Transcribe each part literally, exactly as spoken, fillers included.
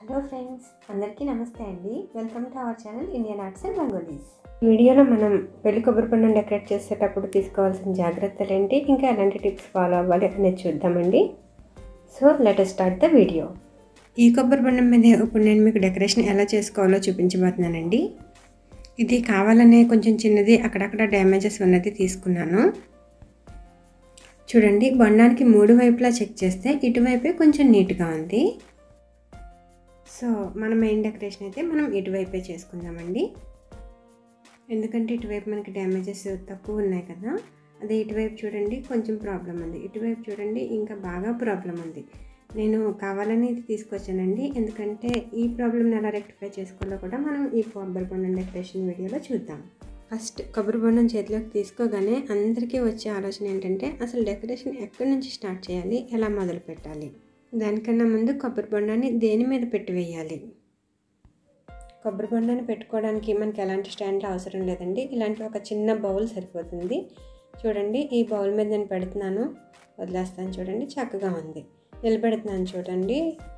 Hello friends, అందరికీ నమస్తే అండి. Welcome to our channel Indian arts and rangolis. ఈ వీడియోలో మనం పెళ్లి కొబ్బరి బండం డెకరేట్ చేసేటప్పుడు తీసుకోవాల్సిన జాగ్రత్తలు ఏంటి, ఇంకా ఎలాంటి టిప్స్ ఫాలో అవ్వాలి అనేది చూద్దామండి. So let us start the video. ఈ కొబ్బరి బండం మీద ఇప్పుడు నేను మీకు డెకరేషన్ ఎలా చేసుకోవాలో చూపించబోతున్నానండి. ఇది కావాలనే కొంచెం చిన్నది, అక్కడక్కడ డ్యామేజెస్ ఉన్నది తీసుకున్నాను. చూడండి, బండానికి మూడు వైపులా చెక్ చేస్తే ఇటువైపే కొంచెం నీట్గా ఉంది. సో మన మెయిన్ డెకరేషన్ అయితే మనం ఇటువైపే చేసుకుందామండి. ఎందుకంటే ఇటువైపు మనకి డ్యామేజెస్ తక్కువ ఉన్నాయి కదా. అదే ఇటువైపు చూడండి కొంచెం ప్రాబ్లం ఉంది, ఇటువైపు చూడండి ఇంకా బాగా ప్రాబ్లం ఉంది. నేను కావాలని ఇది తీసుకొచ్చానండి, ఎందుకంటే ఈ ప్రాబ్లమ్ని ఎలా రెక్టిఫై చేసుకోవాలో కూడా మనం ఈ కొబ్బరి బొండం డెకరేషన్ వీడియోలో చూద్దాం. ఫస్ట్ కొబ్బరి బొండం చేతిలోకి తీసుకోగానే అందరికీ వచ్చే ఆలోచన ఏంటంటే అసలు డెకరేషన్ ఎక్కడి నుంచి స్టార్ట్ చేయాలి, ఎలా మొదలు పెట్టాలి. దానికన్నా ముందు కొబ్బరి బొండాన్ని దేని మీద పెట్టి వేయాలి. కొబ్బరి బొండాన్ని పెట్టుకోవడానికి మనకి ఎలాంటి స్టాండ్లు అవసరం లేదండి, ఇలాంటి ఒక చిన్న బౌల్ సరిపోతుంది. చూడండి, ఈ బౌల్ మీద నేను పెడుతున్నాను, వదిలేస్తాను. చూడండి, చక్కగా ఉంది. నిలబెడుతున్నాను చూడండి,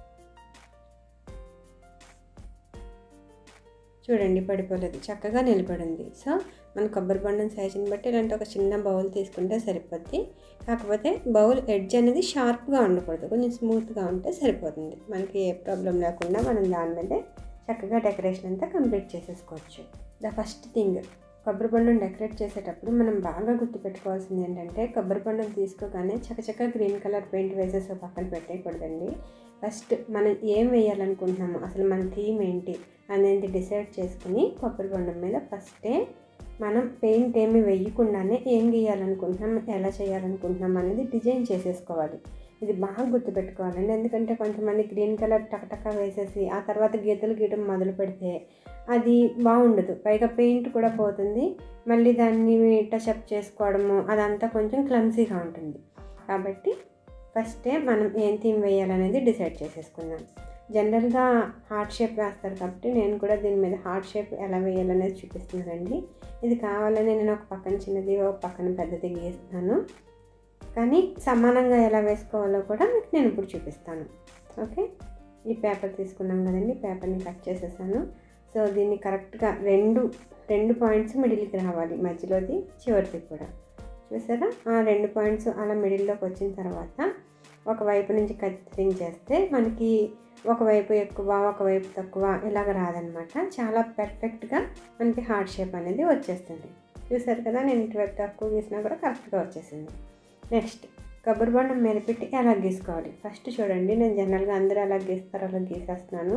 చూడండి పడిపోలేదు, చక్కగా నిలబడింది. సో మన కొబ్బరి బొండం సైజుని బట్టి ఇలాంటి ఒక చిన్న బౌల్ తీసుకుంటే సరిపోద్ది. కాకపోతే బౌల్ ఎడ్జ్ అనేది షార్ప్గా ఉండకూడదు, కొంచెం స్మూత్గా ఉంటే సరిపోతుంది. మనకి ఏ ప్రాబ్లం లేకుండా మనం దాని మీదే చక్కగా డెకరేషన్ అంతా కంప్లీట్ చేసేసుకోవచ్చు. ద ఫస్ట్ థింగ్, కొబ్బరి బొండం డెకరేట్ చేసేటప్పుడు మనం బాగా గుర్తుపెట్టుకోవాల్సింది ఏంటంటే కొబ్బరి బొండం తీసుకోగానే చక్కచక్క గ్రీన్ కలర్ పెయింట్ వేసేసి పక్కన పెట్టేయకూడదండి. ఫస్ట్ మనం ఏం వేయాలనుకుంటున్నాము, అసలు మన థీమ్ ఏంటి అనేది డిసైడ్ చేసుకుని కొబ్బరి బొండం మీద ఫస్టే మనం పెయింట్ ఏమి వేయకుండానే ఏం గీయాలనుకుంటున్నాం, ఎలా చేయాలనుకుంటున్నాం అనేది డిజైన్ చేసేసుకోవాలి. ఇది బాగా గుర్తుపెట్టుకోవాలండి, ఎందుకంటే కొంతమంది గ్రీన్ కలర్ టకటక వేసేసి ఆ తర్వాత గీతలు గీయడం మొదలు పెడితే అది బాగుండదు, పైగా పెయింట్ కూడా పోతుంది, మళ్ళీ దాన్ని టచప్ చేసుకోవడము అదంతా కొంచెం క్లమ్సీగా ఉంటుంది. కాబట్టి ఫస్టే మనం ఏం థీమ్ వేయాలనేది డిసైడ్ చేసేసుకుందాం. జనరల్గా హార్ట్ షేప్ వేస్తారు కాబట్టి నేను కూడా దీని మీద హార్ట్ షేప్ ఎలా వేయాలనేది చూపిస్తున్నానండి. ఇది కావాలని నేను ఒక పక్కన చిన్నది ఒక పక్కన పెద్దది గీస్తాను, కానీ సమానంగా ఎలా వేసుకోవాలో కూడా మీకు నేను ఇప్పుడు చూపిస్తాను. ఓకే, ఈ పేపర్ తీసుకున్నాం కదండి, పేపర్ని కట్ చేసేసాను. సో దీన్ని కరెక్ట్గా రెండు రెండు పాయింట్స్ మిడిల్కి రావాలి, మధ్యలోది చివరిది కూడా. చూసారా, ఆ రెండు పాయింట్స్ అలా మిడిల్లోకి వచ్చిన తర్వాత ఒకవైపు నుంచి కత్తిరింగ్ చేస్తే మనకి ఒకవైపు ఎక్కువ ఒకవైపు తక్కువ ఇలాగ రాదనమాట. చాలా పర్ఫెక్ట్గా మనకి హార్ట్ షేప్ అనేది వచ్చేస్తుంది. చూసారు కదా, నేను ఇటువైపు తక్కువ గీసినా కూడా కరెక్ట్గా వచ్చేసింది. నెక్స్ట్ కొబ్బరి బొండం మీద పెట్టి ఎలా గీసుకోవాలి. ఫస్ట్ చూడండి, నేను జనరల్గా అందరూ ఎలా గీస్తారో అలా గీసేస్తున్నాను.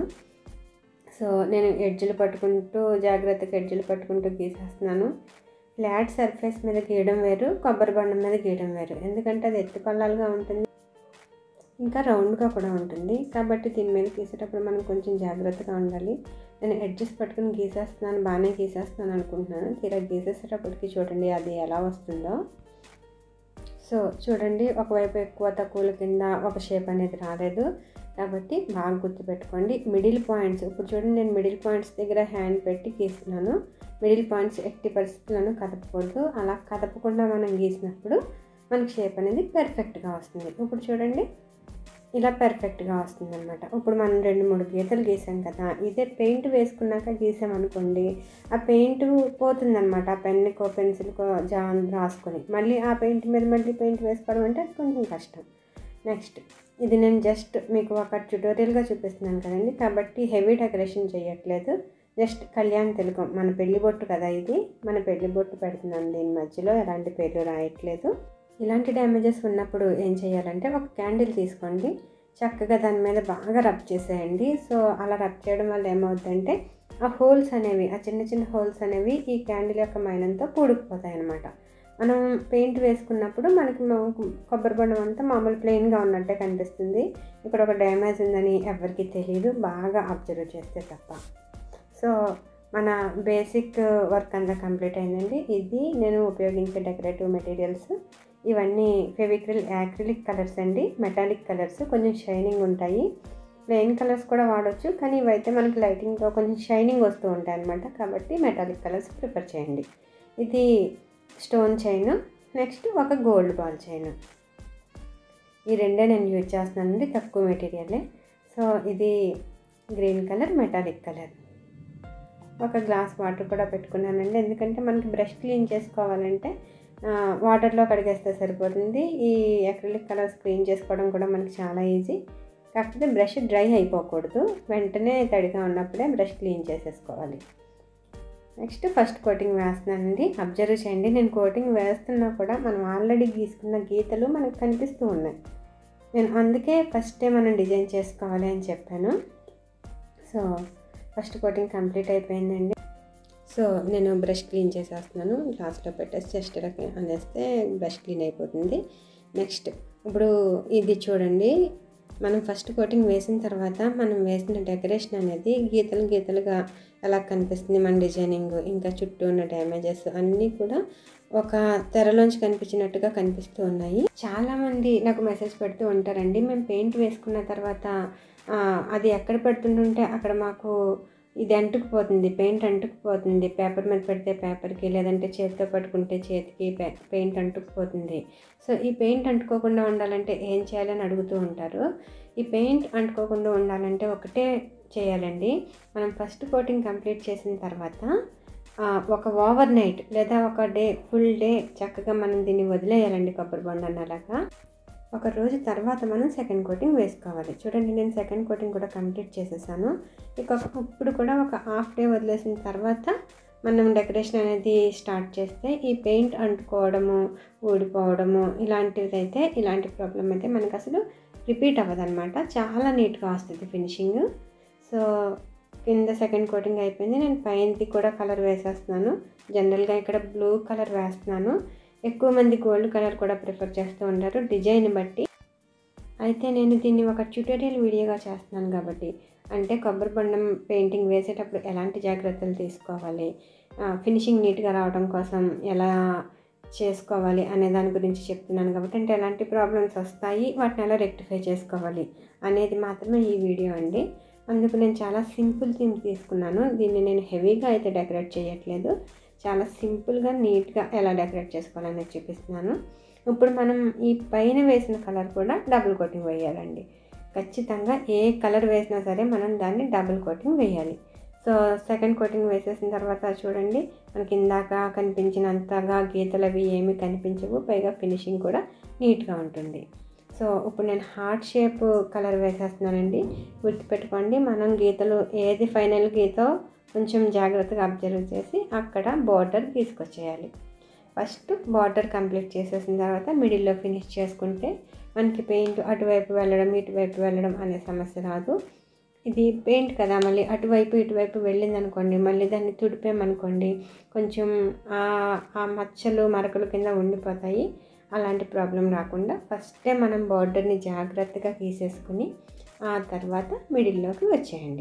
సో నేను ఎడ్జులు పట్టుకుంటూ జాగ్రత్తగా ఎడ్జులు పట్టుకుంటూ గీసేస్తున్నాను. ఫ్లాట్ సర్ఫేస్ మీద గీయడం వేరు, కొబ్బరి బొండం మీద గీయడం వేరు, ఎందుకంటే అది ఎత్తు పల్లాలుగా ఉంటుంది, ఇంకా రౌండ్గా కూడా ఉంటుంది. కాబట్టి దీని మీద గీసేటప్పుడు మనం కొంచెం జాగ్రత్తగా ఉండాలి. నేను ఎడ్జెస్ పట్టుకుని గీసేస్తున్నాను, బాగానే గీసేస్తున్నాను అనుకుంటున్నాను, తీరా గీసేసేటప్పటికి చూడండి అది ఎలా వస్తుందో. సో చూడండి, ఒకవైపు ఎక్కువ తక్కువల కింద ఒక షేప్ అనేది రాలేదు. కాబట్టి బాగా గుర్తుపెట్టుకోండి. మిడిల్ పాయింట్స్, ఇప్పుడు చూడండి నేను మిడిల్ పాయింట్స్ దగ్గర హ్యాండ్ పెట్టి గీస్తున్నాను. మిడిల్ పాయింట్స్ ఎట్టి పరిస్థితులను కదపకూడదు, అలా కదపకుండా మనం గీసినప్పుడు మనకి షేప్ అనేది పర్ఫెక్ట్గా వస్తుంది. ఇప్పుడు చూడండి, ఇలా పర్ఫెక్ట్గా వస్తుంది అనమాట. ఇప్పుడు మనం రెండు మూడు గీతలు గీసాం కదా, ఇదే పెయింట్ వేసుకున్నాక గీసామనుకోండి ఆ పెయింట్ పోతుందన్నమాట. ఆ పెన్నుకో పెన్సిల్కో జాన్ రాసుకొని మళ్ళీ ఆ పెయింట్ మీద మళ్ళీ పెయింట్ వేసుకోవడం అంటే కొంచెం కష్టం. నెక్స్ట్, ఇది నేను జస్ట్ మీకు ఒక ట్యుటోరియల్గా చూపిస్తున్నాను కదండి, కాబట్టి హెవీ డెకరేషన్ చేయట్లేదు. జస్ట్ కళ్యాణ్ తిలకం, మన పెళ్లి బొట్టు కదా ఇది, మన పెళ్లి బొట్టు పెడుతున్నాను దీని మధ్యలో, ఎలాంటి పేర్లు రాయట్లేదు. ఇలాంటి డ్యామేజెస్ ఉన్నప్పుడు ఏం చేయాలంటే ఒక క్యాండిల్ తీసుకోండి, చక్కగా దాని మీద బాగా రబ్ చేసేయండి. సో అలా రబ్ చేయడం వల్ల ఏమవుతుందంటే ఆ హోల్స్ అనేవి, ఆ చిన్న చిన్న హోల్స్ అనేవి ఈ క్యాండిల్ యొక్క మైనంతో పూడుకుపోతాయి అన్నమాట. మనం పెయింట్ వేసుకున్నప్పుడు మనకి కొబ్బరి బొండం అంతా మామూలు ప్లెయిన్గా ఉన్నట్టే కనిపిస్తుంది. ఇక్కడ ఒక డ్యామేజ్ ఉందని ఎవరికి తెలియదు, బాగా అబ్జర్వ్ చేస్తే తప్ప. సో మన బేసిక్ వర్క్ అంతా కంప్లీట్ అయిందండి. ఇది నేను ఉపయోగించే డెకరేటివ్ మెటీరియల్స్ ఇవన్నీ ఫెవిక్రిల్ యాక్రిలిక్ కలర్స్ అండి, మెటాలిక్ కలర్స్, కొంచెం షైనింగ్ ఉంటాయి. ప్లెయిన్ కలర్స్ కూడా వాడవచ్చు, కానీ ఇవైతే మనకి లైటింగ్తో కొంచెం షైనింగ్ వస్తూ ఉంటాయి అన్నమాట. కాబట్టి మెటాలిక్ కలర్స్ ప్రిఫర్ చేయండి. ఇది స్టోన్ చైన్, నెక్స్ట్ ఒక గోల్డ్ బాల్ చైన్, ఈ రెండే నేను యూజ్ చేస్తున్నానండి, తక్కువ మెటీరియలే. సో ఇది గ్రీన్ కలర్, మెటాలిక్ కలర్. ఒక గ్లాస్ వాటర్ కూడా పెట్టుకున్నానండి, ఎందుకంటే మనకి బ్రష్ క్లీన్ చేసుకోవాలంటే వాటర్లో కడిగేస్తే సరిపోతుంది. ఈ అక్రిలిక్ కలర్స్ క్లీన్ చేసుకోవడం కూడా మనకి చాలా ఈజీ. కాకపోతే బ్రష్ డ్రై అయిపోకూడదు, వెంటనే తడిగా ఉన్నప్పుడే బ్రష్ క్లీన్ చేసేసుకోవాలి. నెక్స్ట్ ఫస్ట్ కోటింగ్ వేస్తున్నానండి. అబ్జర్వ్ చేయండి, నేను కోటింగ్ వేస్తున్నా కూడా మనం ఆల్రెడీ గీసుకున్న గీతలు మనకు కనిపిస్తూ ఉన్నాయి. నేను అందుకే ఫస్టే మనం డిజైన్ చేసుకోవాలి అని చెప్పాను. సో ఫస్ట్ కోటింగ్ కంప్లీట్ అయిపోయిందండి. సో నేను బ్రష్ క్లీన్ చేసేస్తున్నాను, గ్లాస్లో పెట్టేసి జస్ట్ ఇలా అనేస్తే బ్రష్ క్లీన్ అయిపోతుంది. నెక్స్ట్ ఇప్పుడు ఇది చూడండి, మనం ఫస్ట్ కోటింగ్ వేసిన తర్వాత మనం వేసిన డెకరేషన్ అనేది గీతలు గీతలుగా ఎలా కనిపిస్తుంది, మన డిజైనింగ్ ఇంకా చుట్టూ ఉన్న డ్యామేజెస్ అన్నీ కూడా ఒక తెరలోంచి కనిపించినట్టుగా కనిపిస్తూ ఉన్నాయి. చాలామంది నాకు మెసేజ్ పెడుతూ ఉంటారండి, మేము పెయింట్ వేసుకున్న తర్వాత అది ఎక్కడ పెడుతుంటే అక్కడ మాకు ఇది అంటుకుపోతుంది, పెయింట్ అంటుకుపోతుంది, పేపర్ మీద పెడితే పేపర్కి, లేదంటే చేతితో పట్టుకుంటే చేతికి పెయింట్ అంటుకుపోతుంది. సో ఈ పెయింట్ అంటుకోకుండా ఉండాలంటే ఏం చేయాలని అడుగుతూ ఉంటారు. ఈ పెయింట్ అంటుకోకుండా ఉండాలంటే ఒకటే చేయాలండి, మనం ఫస్ట్ కోటింగ్ కంప్లీట్ చేసిన తర్వాత ఒక ఓవర్ నైట్ లేదా ఒక డే ఫుల్ డే చక్కగా మనం దీన్ని వదిలేయాలండి కొబ్బరి బొండాన్ని. అలాగా ఒక రోజు తర్వాత మనం సెకండ్ కోటింగ్ వేసుకోవాలి. చూడండి, నేను సెకండ్ కోటింగ్ కూడా కంప్లీట్ చేసేసాను. ఇక ఇప్పుడు కూడా ఒక హాఫ్ డే వదిలేసిన తర్వాత మనం డెకరేషన్ అనేది స్టార్ట్ చేస్తే ఈ పెయింట్ అంటుకోవడము, ఊడిపోవడము ఇలాంటిది అయితే ఇలాంటి ప్రాబ్లం అయితే మనకు అసలు రిపీట్ అవ్వదన్నమాట. చాలా నీట్గా వస్తుంది ఫినిషింగ్. సో కింద సెకండ్ కోటింగ్ అయిపోయింది, నేను పైనది కూడా కలర్ వేసేస్తున్నాను. జనరల్గా ఇక్కడ బ్లూ కలర్ వేస్తున్నాను, ఎక్కువ మంది గోల్డ్ కలర్ కూడా ప్రిఫర్ చేస్తూ ఉంటారు డిజైన్ బట్టి. అయితే నేను దీన్ని ఒక ట్యూటోరియల్ వీడియోగా చేస్తున్నాను కాబట్టి, అంటే కొబ్బరి బొండం పెయింటింగ్ వేసేటప్పుడు ఎలాంటి జాగ్రత్తలు తీసుకోవాలి, ఫినిషింగ్ నీట్గా రావడం కోసం ఎలా చేసుకోవాలి అనే దాని గురించి చెప్తున్నాను కాబట్టి, అంటే ఎలాంటి ప్రాబ్లమ్స్ వస్తాయి, వాటిని ఎలా రెక్టిఫై చేసుకోవాలి అనేది మాత్రమే ఈ వీడియో అండి. అందుకు నేను చాలా సింపుల్ థీమ్ తీసుకున్నాను. దీన్ని నేను హెవీగా అయితే డెకరేట్ చేయట్లేదు, చాలా సింపుల్గా నీట్గా ఎలా డెకరేట్ చేసుకోవాలనేది చూపిస్తున్నాను. ఇప్పుడు మనం ఈ పైన వేసిన కలర్ కూడా డబుల్ కోటింగ్ వేయాలండి. ఖచ్చితంగా ఏ కలర్ వేసినా సరే మనం దాన్ని డబుల్ కోటింగ్ వేయాలి. సో సెకండ్ కోటింగ్ వేసేసిన తర్వాత చూడండి, మనకి ఇందాక కనిపించినంతగా గీతలు అవి ఏమీ కనిపించవు, పైగా ఫినిషింగ్ కూడా నీట్గా ఉంటుంది. సో ఇప్పుడు నేను హార్ట్ షేప్ కలర్ వేసేస్తున్నానండి. గుర్తుపెట్టుకోండి, మనం గీతలు ఏది ఫైనల్ గీతో కొంచెం జాగ్రత్తగా అబ్జర్వ్ చేసి అక్కడ బార్డర్ తీసుకొచ్చేయాలి. ఫస్ట్ బార్డర్ కంప్లీట్ చేసేసిన తర్వాత మిడిల్లో ఫినిష్ చేసుకుంటే మనకి పెయింట్ అటువైపు వెళ్ళడం ఇటువైపు వెళ్ళడం అనే సమస్య రాదు. ఇది పెయింట్ కదా, మళ్ళీ అటువైపు ఇటువైపు వెళ్ళింది అనుకోండి, మళ్ళీ దాన్ని తుడిపామనుకోండి కొంచెం ఆ మచ్చలు మరకలు కింద ఉండిపోతాయి. అలాంటి ప్రాబ్లం రాకుండా ఫస్టే మనం బార్డర్ని జాగ్రత్తగా గీసేసుకుని ఆ తర్వాత మిడిల్లోకి వచ్చేయండి.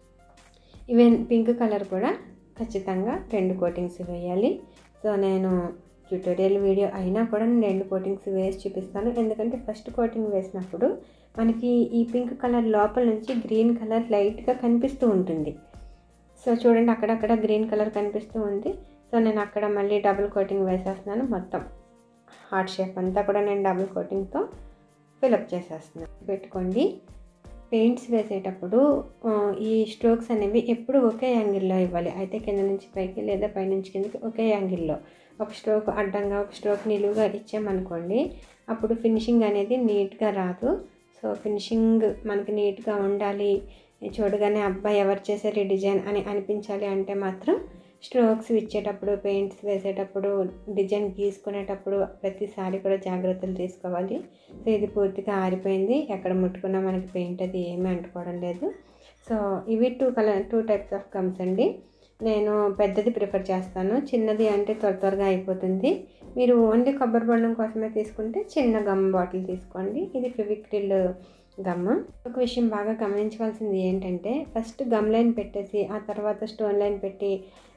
ఈవెన్ పింక్ కలర్ కూడా ఖచ్చితంగా రెండు కోటింగ్స్ వేయాలి. సో నేను ట్యూటోరియల్ వీడియో అయినా కూడా నేను రెండు కోటింగ్స్ వేసి చూపిస్తాను, ఎందుకంటే ఫస్ట్ కోటింగ్ వేసినప్పుడు మనకి ఈ పింక్ కలర్ లోపల నుంచి గ్రీన్ కలర్ లైట్గా కనిపిస్తూ ఉంటుంది. సో చూడండి, అక్కడక్కడ గ్రీన్ కలర్ కనిపిస్తూ ఉంది. సో నేను అక్కడ మళ్ళీ డబుల్ కోటింగ్ వేసేస్తున్నాను. మొత్తం హార్ట్ షేప్ అంతా కూడా నేను డబుల్ కోటింగ్తో ఫిలప్ చేసేస్తున్నాను. పెట్టుకోండి, పెయింట్స్ వేసేటప్పుడు ఈ స్ట్రోక్స్ అనేవి ఎప్పుడు ఒకే యాంగిల్లో ఇవ్వాలి. అయితే కింద నుంచి పైకి లేదా పైనుంచి కిందకి ఒకే యాంగిల్లో, ఒక స్ట్రోక్ అడ్డంగా ఒక స్ట్రోక్ నిలువుగా ఇచ్చామనుకోండి, అప్పుడు ఫినిషింగ్ అనేది నీట్గా రాదు. సో ఫినిషింగ్ మనకి నీట్గా ఉండాలి, చూడగానే అబ్బాయి ఎవరు చేశారు ఈ డిజైన్ అని అనిపించాలి అంటే మాత్రం స్ట్రోక్స్ ఇచ్చేటప్పుడు, పెయింట్స్ వేసేటప్పుడు, డిజైన్ గీసుకునేటప్పుడు ప్రతిసారి కూడా జాగ్రత్తలు తీసుకోవాలి. సో ఇది పూర్తిగా ఆరిపోయింది, ఎక్కడ ముట్టుకున్నా మనకి పెయింట్ అది ఏమీ అంటుకోవడం లేదు. సో ఇవి two colour two types of gums అండి. నేను పెద్దది ప్రిఫర్ చేస్తాను, చిన్నది అంటే త్వర త్వరగా అయిపోతుంది. మీరు ఓన్లీ కొబ్బరి బొండం కోసమే తీసుకుంటే చిన్న గమ్ బాటిల్ తీసుకోండి. ఇది ఫెవిక్రిల్ గమ్. ఒక విషయం బాగా గమనించవలసింది ఏంటంటే, ఫస్ట్ గమ్ లైన్ పెట్టేసి ఆ తర్వాత స్టోన్ లైన్ పెట్టి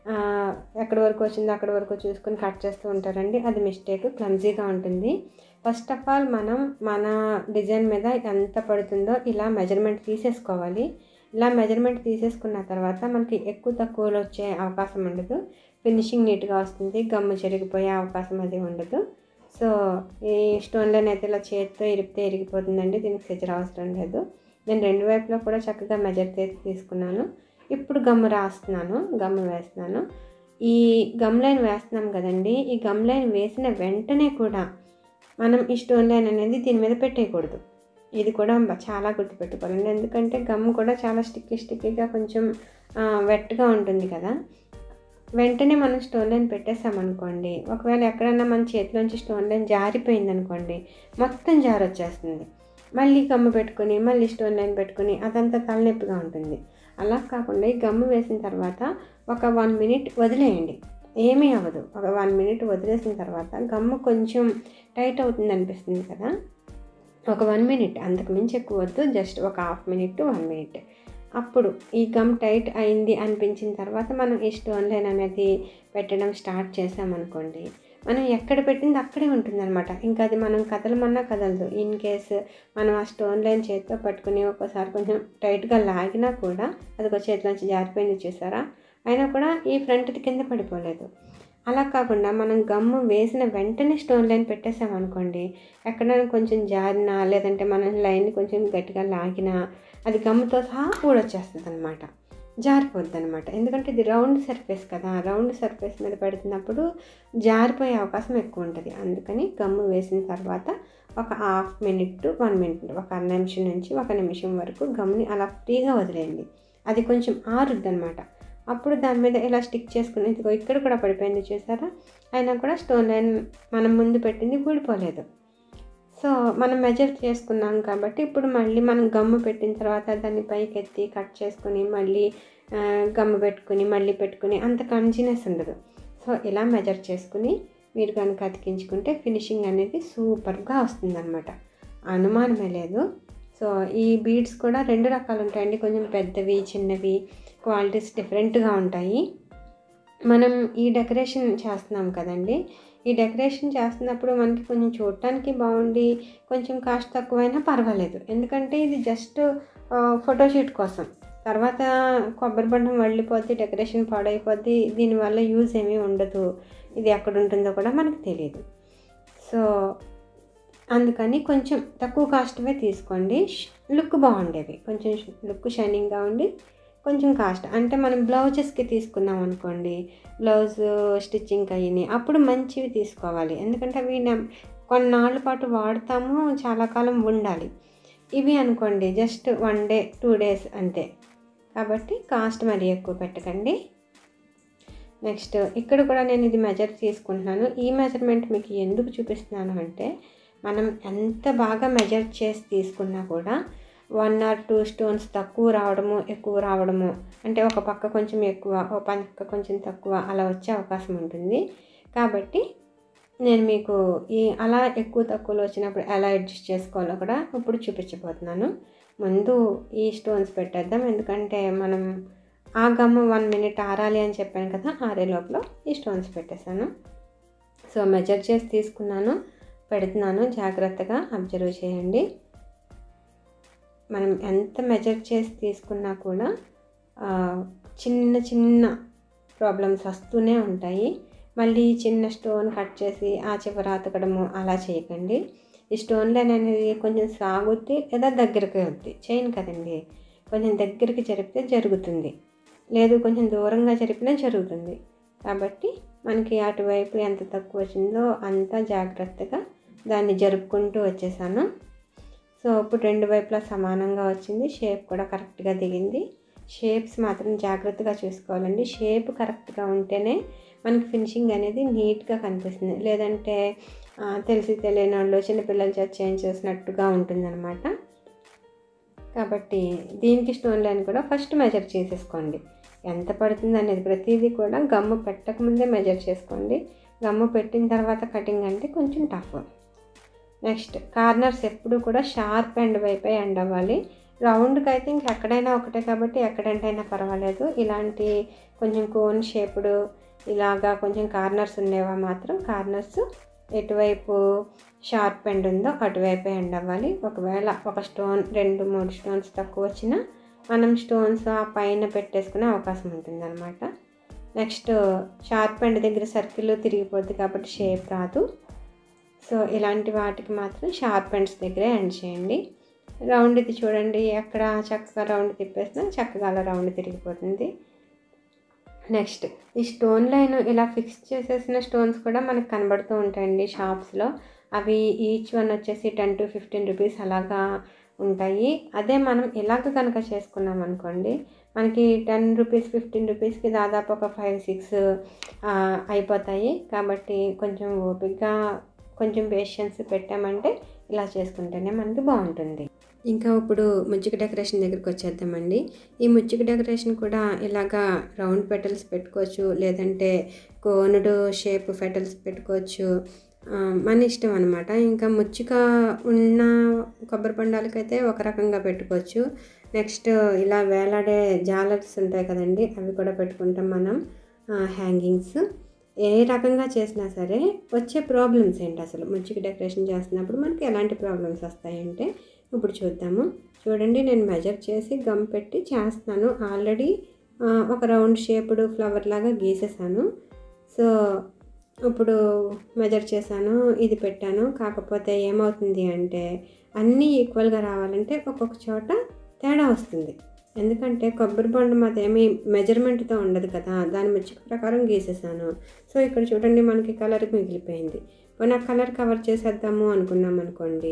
ఎక్కడి వరకు వచ్చిందో అక్కడి వరకు చూసుకొని కట్ చేస్తూ ఉంటారండి. అది మిస్టేక్, క్లమ్జీగా ఉంటుంది. ఫస్ట్ ఆఫ్ ఆల్ మనం మన డిజైన్ మీద ఎంత పడుతుందో ఇలా మెజర్మెంట్ తీసేసుకోవాలి. ఇలా మెజర్మెంట్ తీసేసుకున్న తర్వాత మనకి ఎక్కువ తక్కువలో వచ్చే అవకాశం ఉండదు, ఫినిషింగ్ నీట్గా వస్తుంది, గమ్ము చెరిగిపోయే అవకాశం అది ఉండదు. సో ఈ స్టోన్ లైన్ అయితే ఇలా చేతితో ఇరిపితే ఇరిగిపోతుందండి, దీనికి సిజర్ అవసరం లేదు. నేను రెండు వైపులా కూడా చక్కగా మెజర్ చేసి తీసుకున్నాను. ఇప్పుడు గమ్ము రాస్తున్నాను, గమ్ము వేస్తున్నాను. ఈ గమ్ లైన్ వేస్తున్నాం కదండి, ఈ గమ్ లైన్ వేసిన వెంటనే కూడా మనం ఈ స్టోన్ లైన్ అనేది దీని మీద పెట్టేయకూడదు. ఇది కూడా చాలా గుర్తుపెట్టుకోవాలండి. ఎందుకంటే గమ్ కూడా చాలా స్టిక్కీ స్టిక్కీగా కొంచెం వెట్గా ఉంటుంది కదా. వెంటనే మనం స్టోన్ లైన్ పెట్టేసామనుకోండి, ఒకవేళ ఎక్కడన్నా మన చేతిలోంచి స్టోన్ లైన్ జారిపోయింది అనుకోండి, మొత్తం జారొచ్చేస్తుంది. మళ్ళీ గమ్ము పెట్టుకుని మళ్ళీ స్టోన్ లైన్ పెట్టుకుని అదంతా తలనొప్పిగా ఉంటుంది. అలా కాకుండా ఈ గమ్ము వేసిన తర్వాత ఒక వన్ మినిట్ వదిలేయండి, ఏమీ అవ్వదు. ఒక వన్ మినిట్ వదిలేసిన తర్వాత గమ్ము కొంచెం టైట్ అవుతుంది అనిపిస్తుంది కదా, ఒక వన్ మినిట్, అంతకు మించి ఎక్కువ వద్దు, జస్ట్ ఒక half minute to one minute. అప్పుడు ఈ గమ్ టైట్ అయింది అనిపించిన తర్వాత మనం ఈ స్టోన్ లైన్ అనేది పెట్టడం స్టార్ట్ చేసామనుకోండి, మనం ఎక్కడ పెట్టింది అక్కడే ఉంటుందన్నమాట. ఇంకా అది మనం కదలమన్నా కదలదు. ఇన్ కేస్ మనం ఆ స్టోన్ లైన్ చేతితో పట్టుకుని ఒక్కోసారి కొంచెం టైట్గా లాగినా కూడా అది ఒక చేతిలోంచి జారిపోయింది చూసారా, అయినా కూడా ఈ ఫ్రంట్ది కింద పడిపోలేదు. అలా కాకుండా మనం గమ్ము వేసిన వెంటనే స్టోన్ లైన్ పెట్టేసామనుకోండి, ఎక్కడైనా కొంచెం జారినా లేదంటే మనం లైన్ కొంచెం గట్టిగా లాగినా అది గమ్ముతో సహా ఊడొచ్చేస్తుంది అనమాట, జారిపోద్ది అనమాట. ఎందుకంటే ఇది రౌండ్ సర్ఫేస్ కదా, రౌండ్ సర్ఫేస్ మీద పెడుతున్నప్పుడు జారిపోయే అవకాశం ఎక్కువ ఉంటుంది. అందుకని గమ్ము వేసిన తర్వాత ఒక half minute to one minute, ఒక అర నిమిషం నుంచి ఒక నిమిషం వరకు గమ్ని అలా ఫ్రీగా వదిలేయండి. అది కొంచెం ఆరుద్ది అనమాట. అప్పుడు దాని మీద ఇలా స్టిక్ చేసుకుని, ఇదిగో ఇక్కడ కూడా పడిపోయింది చూసారా, అయినా కూడా స్టోన్ లైన్ మనం ముందు పెట్టింది ఊడిపోలేదు. సో మనం మెజర్ చేసుకున్నాం కాబట్టి ఇప్పుడు మళ్ళీ మనం గమ్ము పెట్టిన తర్వాత దాన్ని పైకి ఎత్తి కట్ చేసుకుని మళ్ళీ గమ్ము పెట్టుకుని మళ్ళీ పెట్టుకుని అంత కంజినెస్ ఉండదు. సో ఇలా మెజర్ చేసుకుని మీరు కనుక అతికించుకుంటే ఫినిషింగ్ అనేది సూపర్గా వస్తుందన్నమాట, అనుమానమే లేదు. సో ఈ బీడ్స్ కూడా రెండు రకాలు ఉంటాయండి, కొంచెం పెద్దవి చిన్నవి, క్వాలిటీస్ డిఫరెంట్గా ఉంటాయి. మనం ఈ డెకరేషన్ చేస్తున్నాం కదండి, ఈ డెకరేషన్ చేస్తున్నప్పుడు మనకి కొంచెం చూడటానికి బాగుండి కొంచెం కాస్ట్ తక్కువైనా పర్వాలేదు. ఎందుకంటే ఇది జస్ట్ ఫోటోషూట్ కోసం, తర్వాత కొబ్బరి బండం వళ్ళిపోద్ది, డెకరేషన్ పాడైపోద్ది, దీనివల్ల యూజ్ ఏమీ ఉండదు, ఇది ఎక్కడ ఉంటుందో కూడా మనకు తెలియదు. సో అందుకని కొంచెం తక్కువ కాస్ట్వే తీసుకోండి, లుక్ బాగుండేవి, కొంచెం లుక్ షైనింగ్గా ఉండి కొంచెం కాస్ట్. అంటే మనం బ్లౌజెస్కి తీసుకున్నాం అనుకోండి, బ్లౌజ్ స్టిచ్చింగ్ అయ్యి అప్పుడు మంచివి తీసుకోవాలి, ఎందుకంటే అవి కొన్నాళ్ళ పాటు వాడతాము, చాలా కాలం ఉండాలి. ఇవి అనుకోండి just one day two days అంతే, కాబట్టి కాస్ట్ మరీ ఎక్కువ పెట్టకండి. నెక్స్ట్ ఇక్కడ కూడా నేను ఇది మెజర్ తీసుకుంటున్నాను. ఈ మెజర్మెంట్ మీకు ఎందుకు చూపిస్తున్నాను అంటే, మనం ఎంత బాగా మెజర్ చేసి తీసుకున్నా కూడా వన్ ఆర్ టూ స్టోన్స్ తక్కువ రావడము ఎక్కువ రావడము, అంటే ఒక పక్క కొంచెం ఎక్కువ ఒక పక్క కొంచెం తక్కువ అలా వచ్చే అవకాశం ఉంటుంది. కాబట్టి నేను మీకు ఈ అలా ఎక్కువ తక్కువలో వచ్చినప్పుడు ఎలా అడ్జస్ట్ చేసుకోవాలో కూడా ఇప్పుడు చూపించబోతున్నాను. ముందు ఈ స్టోన్స్ పెట్టేద్దాం, ఎందుకంటే మనం ఆ గమ్ము వన్ మినిట్ ఆరాలి అని చెప్పాను కదా, ఆరే లోపల ఈ స్టోన్స్ పెట్టేశాను. సో మెజర్ చేసి తీసుకున్నాను, పెడుతున్నాను, జాగ్రత్తగా అబ్జర్వ్ చేయండి. మనం ఎంత మెజర్ చేసి తీసుకున్నా కూడా చిన్న చిన్న ప్రాబ్లమ్స్ వస్తూనే ఉంటాయి. మళ్ళీ చిన్న స్టోన్ కట్ చేసి ఆ చివర అతకడము అలా చేయకండి. ఈ స్టోన్ లైన్ అనేది కొంచెం సాగుద్ది లేదా దగ్గరికి వద్ది, చైన్ కదండి, కొంచెం దగ్గరికి జరిపితే జరుగుతుంది, లేదు కొంచెం దూరంగా జరిపినా జరుగుతుంది. కాబట్టి మనకి అటువైపు ఎంత తక్కువ వచ్చిందో అంత జాగ్రత్తగా దాన్ని జరుపుకుంటూ వచ్చేసాను. సో ఇప్పుడు రెండు వైపులా సమానంగా వచ్చింది, షేప్ కూడా కరెక్ట్గా దిగింది. షేప్స్ మాత్రం జాగ్రత్తగా చూసుకోవాలండి, షేప్ కరెక్ట్గా ఉంటేనే మనకి ఫినిషింగ్ అనేది నీట్గా కనిపిస్తుంది, లేదంటే తెలిసి తెలియని వాళ్ళు చిన్నపిల్లల చేత చేంజ్ చేసినట్టుగా ఉంటుందన్నమాట. కాబట్టి దీనికి స్టోన్ లైన్ కూడా ఫస్ట్ మెజర్ చేసేసుకోండి, ఎంత పడుతుంది అనేది ప్రతిదీ కూడా గమ్ము పెట్టకముందే మెజర్ చేసుకోండి. గమ్ము పెట్టిన తర్వాత కటింగ్ అంటే కొంచెం టఫ్. నెక్స్ట్ కార్నర్స్ ఎప్పుడు కూడా షార్ప్ ఎండ్ వైపే ఎండ్ అవ్వాలి. రౌండ్కి అయితే ఇంకెక్కడైనా ఒకటే కాబట్టి ఎక్కడంటైనా పర్వాలేదు. ఇలాంటి కొంచెం కోన్ షేప్డ్ ఇలాగా కొంచెం కార్నర్స్ ఉండేవా మాత్రం కార్నర్స్ ఎటువైపు షార్ప్ ఎండ్ ఉందో అటువైపే ఎండ్ అవ్వాలి. ఒకవేళ ఒక స్టోన్ రెండు మూడు స్టోన్స్ తక్కువ వచ్చినా మనం స్టోన్స్ ఆ పైన పెట్టేసుకునే అవకాశం ఉంటుంది అనమాట. నెక్స్ట్ షార్ప్ ఎండ్ దగ్గర సర్కిల్ తిరిగిపోద్ది కాబట్టి షేప్ రాదు. సో ఇలాంటి వాటికి మాత్రం షార్ప్ ఎండ్స్ దగ్గరే ఎండ్ చేయండి. రౌండ్ ఇది చూడండి, ఎక్కడ చక్కగా రౌండ్ తిప్పేసినా చక్కగా అలా రౌండ్ తిరిగిపోతుంది. నెక్స్ట్ ఈ స్టోన్ లైన్ ఇలా ఫిక్స్ చేసేసిన స్టోన్స్ కూడా మనకు కనబడుతూ ఉంటాయండి షాప్స్లో. అవి ఈచ్ వన్ వచ్చేసి టెన్ టు ఫిఫ్టీన్ రూపీస్ అలాగా ఉంటాయి. అదే మనం ఇలాగ కనుక చేసుకున్నాం అనుకోండి, మనకి టెన్ రూపీస్ ఫిఫ్టీన్ రూపీస్కి దాదాపు ఒక ఫైవ్ సిక్స్ అయిపోతాయి. కాబట్టి కొంచెం ఓపికగా కొంచెం పేషెన్స్ పెట్టామంటే ఇలా చేసుకుంటేనే మనకి బాగుంటుంది. ఇంకా ఇప్పుడు ముచ్చిక డెకరేషన్ దగ్గరికి వచ్చేద్దామండి. ఈ ముచ్చిక డెకరేషన్ కూడా ఇలాగా రౌండ్ పెటల్స్ పెట్టుకోవచ్చు, లేదంటే కోనుడు షేప్ పెటల్స్ పెట్టుకోవచ్చు, మన ఇష్టం అనమాట. ఇంకా ముచ్చిక ఉన్న కొబ్బరి బొండాలకైతే ఒక రకంగా పెట్టుకోవచ్చు. నెక్స్ట్ ఇలా వేలాడే జాలర్స్ ఉంటాయి కదండి, అవి కూడా పెట్టుకుంటాం మనం, హ్యాంగింగ్స్. ఏ రకంగా చేసినా సరే వచ్చే ప్రాబ్లమ్స్ ఏంటి, అసలు ముచ్చిక డెకరేషన్ చేస్తున్నప్పుడు మనకి ఎలాంటి ప్రాబ్లమ్స్ వస్తాయంటే ఇప్పుడు చూద్దాము. చూడండి, నేను మెజర్ చేసి గమ్ పెట్టి చేస్తున్నాను. ఆల్రెడీ ఒక రౌండ్ షేప్డ్ ఫ్లవర్ లాగా గీసేసాను. సో ఇప్పుడు మెజర్ చేశాను, ఇది పెట్టాను. కాకపోతే ఏమవుతుంది అంటే అన్నీ ఈక్వల్గా రావాలంటే ఒక్కొక్క చోట తేడా వస్తుంది. ఎందుకంటే కొబ్బరి బొండం అదేమి మెజర్మెంట్తో ఉండదు కదా, దాని ముచ్చిక ప్రకారం గీసేసాను. సో ఇక్కడ చూడండి, మనకి కలర్ మిగిలిపోయింది. పోనీ ఆ కలర్ కవర్ చేసేద్దాము అనుకున్నాం అనుకోండి,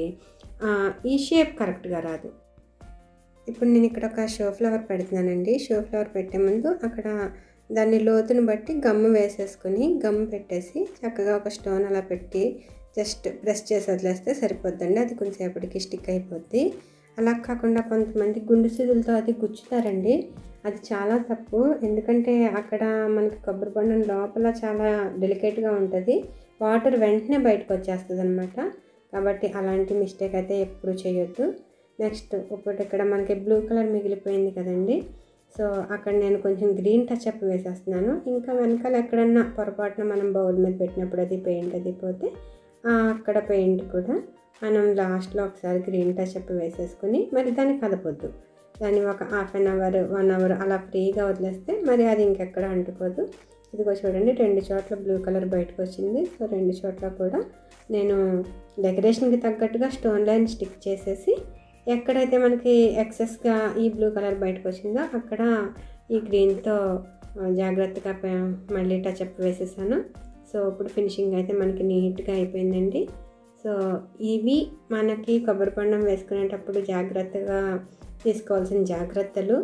ఈ షేప్ కరెక్ట్గా రాదు. ఇప్పుడు నేను ఇక్కడ ఒక షో ఫ్లవర్ పెడుతున్నానండి. షో ఫ్లవర్ పెట్టే ముందు అక్కడ దాన్ని లోతుని బట్టి గమ్ము వేసేసుకొని గమ్ పెట్టేసి చక్కగా ఒక స్టోన్ అలా పెట్టి జస్ట్ ప్రెస్ చేసి వదిలేస్తే సరిపోద్దండి. అది కొంచెంసేపటికి స్టిక్ అయిపోద్ది. అలా కాకుండా కొంతమంది గుండు సూదులతో అది గుచ్చుతారండి. అది చాలా తప్పు. ఎందుకంటే అక్కడ మనకి కొబ్బరి బొండం లోపల చాలా డెలికేట్గా ఉంటుంది, వాటర్ వెంటనే బయటకు వచ్చేస్తుంది అనమాట. కాబట్టి అలాంటి మిస్టేక్ అయితే ఎప్పుడు చేయొద్దు. నెక్స్ట్ ఇప్పుడు ఇక్కడ మనకి బ్లూ కలర్ మిగిలిపోయింది కదండి, సో అక్కడ నేను కొంచెం గ్రీన్ టచ్అప్ వేసేస్తున్నాను. ఇంకా వెనకాల ఎక్కడన్నా పొరపాటున మనం బౌల్ మీద పెట్టినప్పుడు అది పెయింట్ అది పోతే అక్కడ పెయింట్ కూడా మనం లాస్ట్లో ఒకసారి గ్రీన్ టచ్అప్ వేసేసుకొని మరి దాన్ని కదపొద్దు. దాన్ని ఒక half an hour one hour అలా ఫ్రీగా వదిలేస్తే మరి అది ఇంకెక్కడ అంటుకోదు. ఇదిగో చూడండి, రెండు చోట్ల బ్లూ కలర్ బయటకు వచ్చింది. సో రెండు చోట్ల కూడా నేను డెకరేషన్కి తగ్గట్టుగా స్టోన్ లైన్ స్టిక్ చేసేసి ఎక్కడైతే మనకి ఎక్సెస్గా ఈ బ్లూ కలర్ బయటకు వచ్చిందో అక్కడ ఈ గ్రీన్తో జాగ్రత్తగా మళ్ళీ టచ్అప్ వేసేసాను. సో ఇప్పుడు ఫినిషింగ్ అయితే మనకి నీట్గా అయిపోయిందండి. సో ఇవి మనకి కొబ్బరి బొండం వేసుకునేటప్పుడు జాగ్రత్తగా తీసుకోవాల్సిన జాగ్రత్తలు.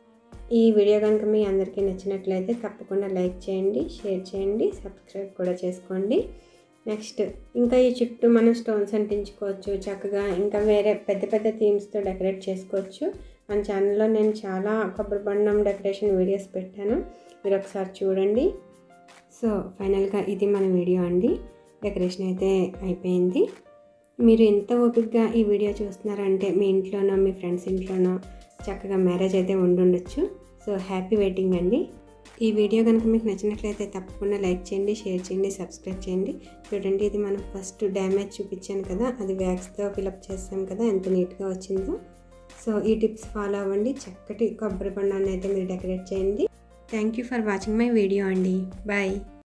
ఈ వీడియో కనుక మీ అందరికీ నచ్చినట్లయితే తప్పకుండా లైక్ చేయండి, షేర్ చేయండి, సబ్స్క్రైబ్ కూడా చేసుకోండి. నెక్స్ట్ ఇంకా ఈ చుట్టూ మనం స్టోన్స్ అంటించుకోవచ్చు చక్కగా. ఇంకా వేరే పెద్ద పెద్ద థీమ్స్తో డెకరేట్ చేసుకోవచ్చు. మన ఛానల్లో నేను చాలా కొబ్బరి బొండం డెకరేషన్ వీడియోస్ పెట్టాను, మీరు ఒకసారి చూడండి. సో ఫైనల్గా ఇది మన వీడియో అండి. డెకరేషన్ అయితే అయిపోయింది. మీరు ఎంత ఓపికగా ఈ వీడియో చూస్తున్నారంటే మీ ఇంట్లోనో మీ ఫ్రెండ్స్ ఇంట్లోనో చక్కగా మ్యారేజ్ అయితే ఉండుండొచ్చు. సో హ్యాపీ వెడ్డింగ్ అండి. ఈ వీడియో కనుక మీకు నచ్చినట్లయితే తప్పకుండా లైక్ చేయండి, షేర్ చేయండి, సబ్స్క్రైబ్ చేయండి. చూడండి, ఇది మనం ఫస్ట్ డ్యామేజ్ చూపించాను కదా, అది వ్యాక్స్తో ఫిలప్ చేస్తాం కదా, ఎంత నీట్గా వచ్చిందో. సో ఈ టిప్స్ ఫాలో అవ్వండి, చక్కటి కొబ్బరి బొండాన్ని అయితే మీరు డెకరేట్ చేయండి. Thank you for watching my video అండి. బాయ్.